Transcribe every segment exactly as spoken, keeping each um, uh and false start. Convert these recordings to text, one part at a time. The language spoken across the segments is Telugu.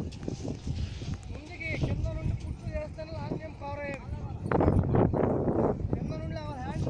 ముందుకి కింద నుండి పుట్టు చేస్తాను ఆంగ్యం కవర్ అయ్యారు కింద నుండి ఎవరు హ్యాండ్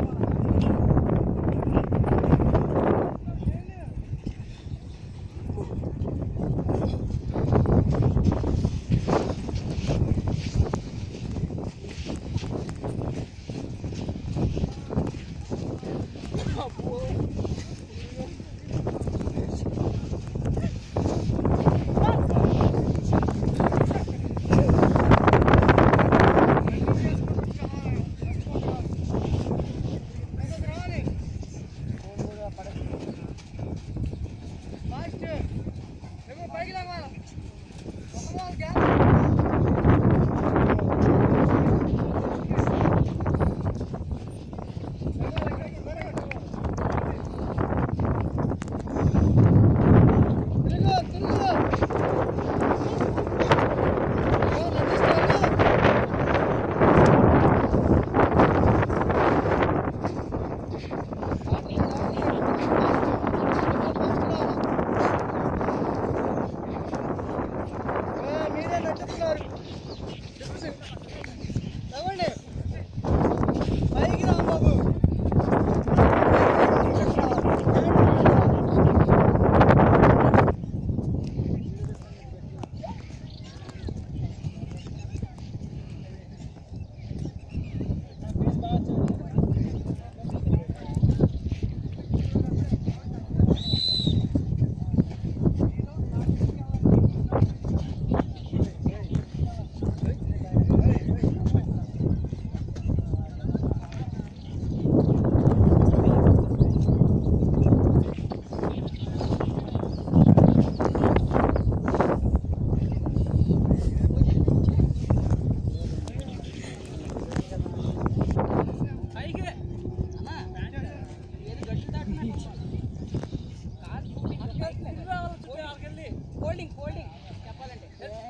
ఫోల్డింగ్ ఫోల్డింగ్ చెప్పాలంటే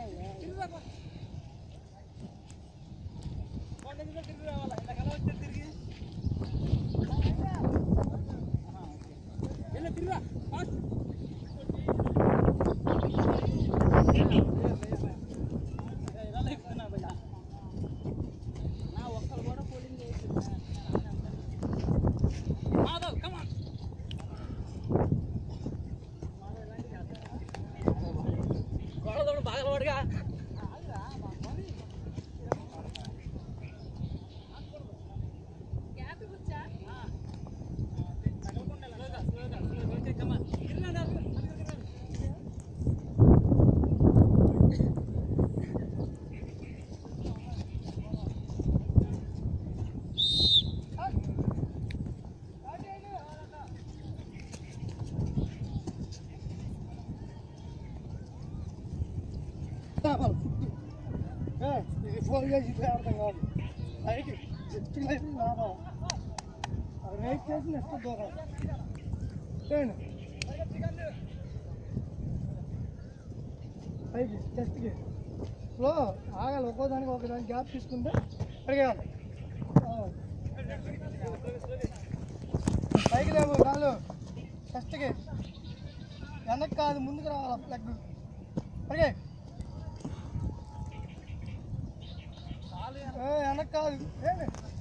తిరిగి రావాలా ఎంతకాలం వచ్చి తిరిగి తిరిగా నా ఒక్కరు కూడా ఫోల్డింగ్ చేసి కమాన్ బాగా పడగా ఫోన్ చేసి అర్థం కాదు పైకి చెట్టు లాభం రేట్ చేసి నెక్స్ట్ దూరం పైకి చెస్ట్కి లో ఆగాలి ఒక్కోదానికి ఒకదానికి గ్యాప్ తీసుకుంటే అడిగేయాలి పైకి లేవు కాళ్ళు చెస్ట్కి వెనక్కి కాదు ముందుకు రావాలి లెగ్ అడిగే వెనక్కి కాదు